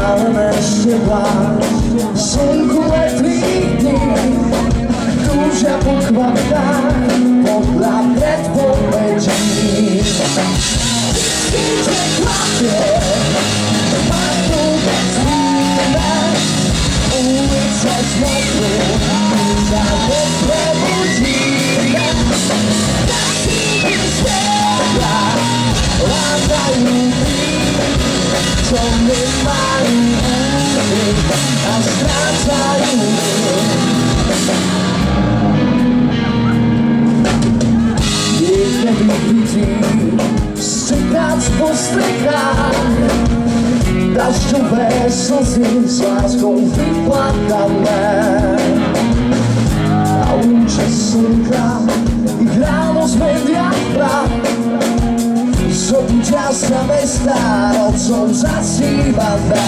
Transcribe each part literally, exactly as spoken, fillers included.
pełne szczypła szynku letnich dni. Duża pokła w dach, podla predpowiedzi. Idzie klapie, parku bezwinne, ulice zmokły, żadne prebudzimy. Nasi światła latają co my mają, a stracają Niech nie widzi szczykać po strykach, deszczowe sosy z łaską wypłakane. A łucze słonka i grano z mediach praw, ciasta me starocą zasypane.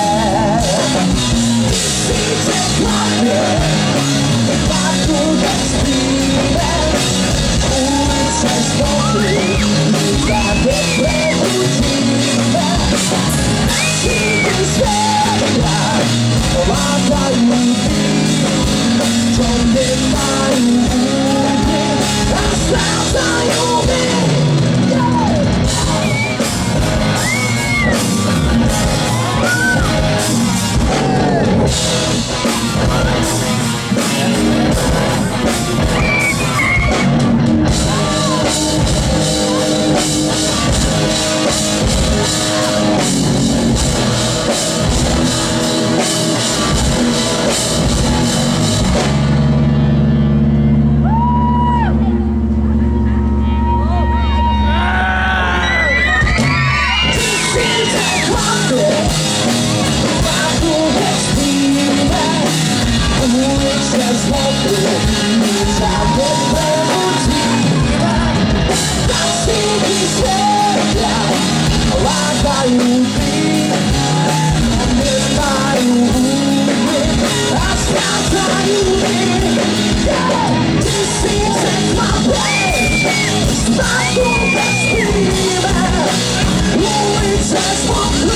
Widzę klapie, parku bezwinne, ulice zmokły, żadne prebudzimy. Nasi światła latają co my mają, a stracają my.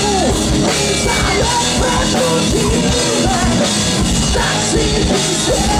That's